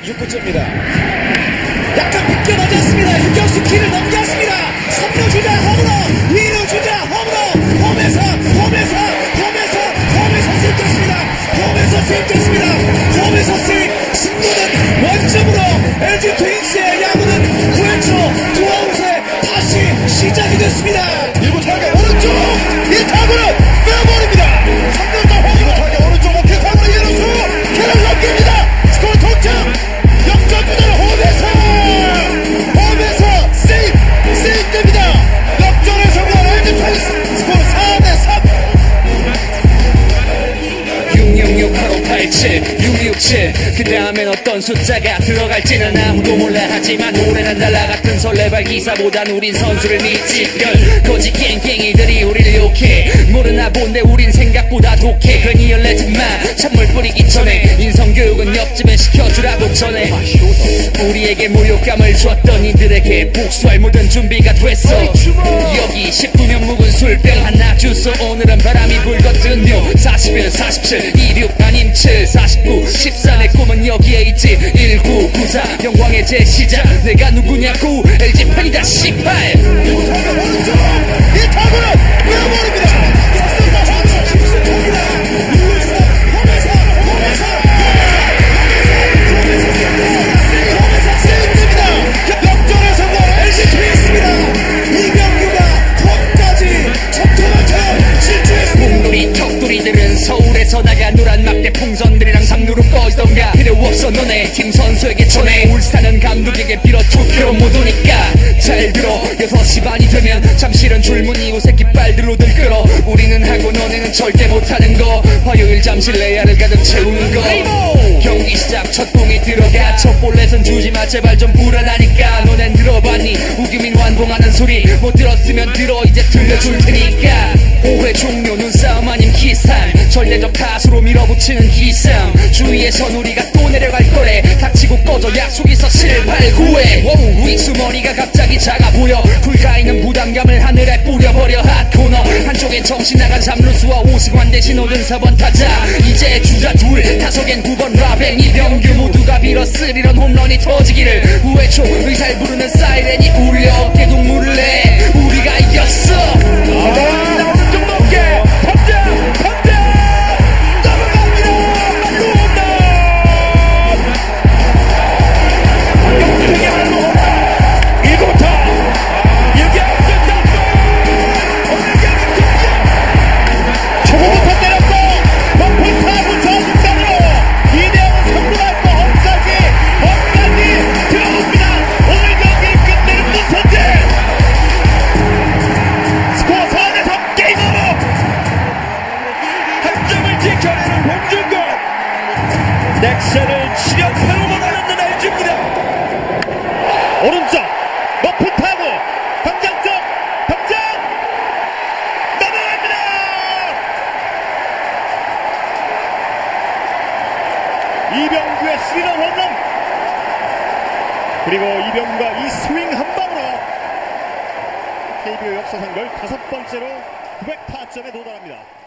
6구째입니다. 약간 비껴나지 않습니다. 유격수 키를 넘겼습니다. 3루 주자 홈으로, 2루 주자 홈으로, 홈에서 스윙됐습니다. 홈에서 스윙. 승부는 원점으로 LG 트윈스의 야구는 9회초 2아웃에 다시 시작이 됐습니다. 1구 타격 오른쪽! 이 타구는 빼버립니다. 3루자 홈으로 타격 오른쪽 어깨 타구는 1루수 캐를 넘깁니다. 스코어 동점! 역전부대는 홈에서 세이프됩니다. 역전에 성공한 LG 트윈스 스코어 4대3. 666-8587 그 다음엔 어떤 숫자가 들어갈지는 아무도 몰라. 하지만 노래는 달라같은 설레발 기사보단 우린 선수를 믿지. 거지 깽깽이들이 우리를 욕해. 모르나 본데 우린 생각보다 독해. 괜히 열내지마 찬물 뿌리기 전에 인성교육은 옆집에 시켜주라고 전해. 우리에게 모욕감을 줬던 이들에게 복수할 모든 준비가 됐어. 여기 10분면 묵은 술병 하나 주소. 오늘은 바람이 불거든 요 41, 47, 26 아님 7, 49, 14 내 꿈은 여기에 있지. 1994 영광의 재시작. 내가 누구냐고 LG 팬이다 18. 이 타구는 빼버립니다. 역전에 성공한 LG 트윈스입니다. 이병규가 홈까지 적토마처럼 실주했습니다. 우리 턱돌이들은 서울에서 나가 노란 막대 풍선들이랑 상루로 꺼지던가. 필요 없어 너네 팀 선수에게 전해. 울산은 감독에게 빌어 투표로 못 오니까 잘 들어. 6시 반이 되면 잠실은 줄무늬 옷에 깃발들로 들끓어. 우리는 하고 너네는 절대 못하는 거. 화요일 잠실 내야를 가득 채우는 거. 경기 시작 첫 공이 들어가. 첫 볼넷은 주지마 제발 좀 불안하니까. 너넨 들어봤니 우기민 완봉하는 소리. 못 들었으면 들어 이제 들려줄 테니까. 5회 종료 눈싸움 아님 기상. 절대적 타수로 밀어붙이는 기상. 주위에선 우리가 또 내려갈 거래. 닥치고 꺼져 약속 있어 7, 8, 9회. 워우 윅수 머리가 갑자기 작아 보여. 불가있는 부담감을 하늘에 뿌려버려. 핫코너 한쪽엔 정신 나간 3루수와 오승환 대신 오른 4번 타자. 이제 주자 둘 타석엔 9번 라벤 이병규. 모두가 빌어 스리런 홈런이 터지기를. 9회초 의사를 부르는 사이렌이 울려. 어깨 동무를 내. 우리가 이겼어. 오른쪽 높게 탐장 넘어갑니다. 홈런. 영등의 한루 홈런. 1구부터 6개 초구부터 때렸고 높은 타구 저승단으로 2대0 승부할 거 홈까지 들어옵니다. 오늘 경기를 끝내는 문선재. 스코어 4대3 게임 오버. 한 점을 지켜내는 홍준건. 넥센을 7연패로 몰아넣는 LG입니다. 오른쪽 높은 타구 당장 넘어갑니다. 이병규의 스리런 홈런. 그리고 이병규가 이 스윙 한 방으로 KBO 역사상 15번째로 900타점에 도달합니다.